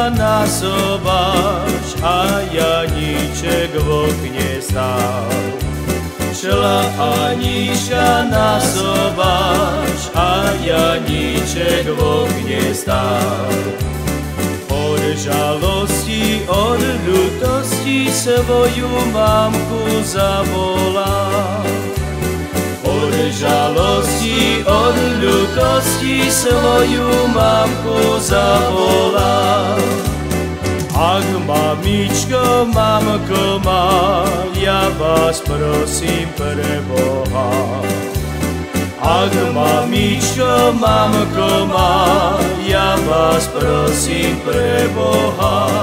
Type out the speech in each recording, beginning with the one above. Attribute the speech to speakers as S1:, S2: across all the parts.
S1: nasobáš a Janíček v okne stál. Šla Aníška nasobáš a Janíček v okne stál. Od žalosti, od ľutosti svoju mamku zavolal. Od žalosti, od ľutosti svoju mamku zavolal. Ach, mamičko, mamko má, ja vás prosím pre Boha. Ach, mamičko, mamko má, ja vás prosím pre Boha.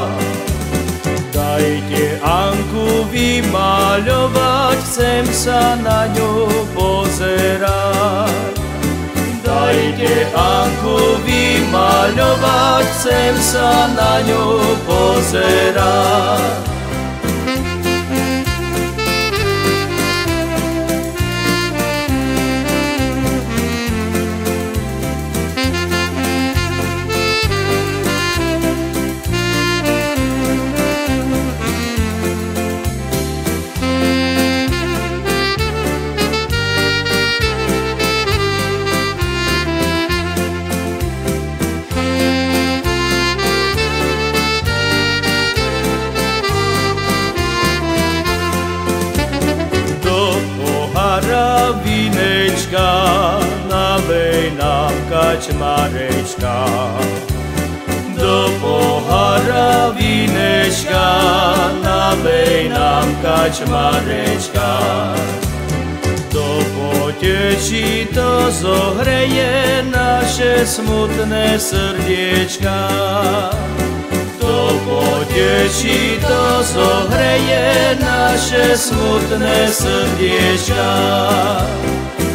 S1: Dajte Anku vymaľovať, chcem sa na ňu pozerať. Dajte Anku vymaľovať, chcem sa na ňu pozerať. Vinečka, nalej nám kačmarečka. Do pohára vinečka, nalej nám kačmarečka. To poteší, to zohreje naše smutné srdiečka. To poteší, to zohreje naše smutné srdiečka.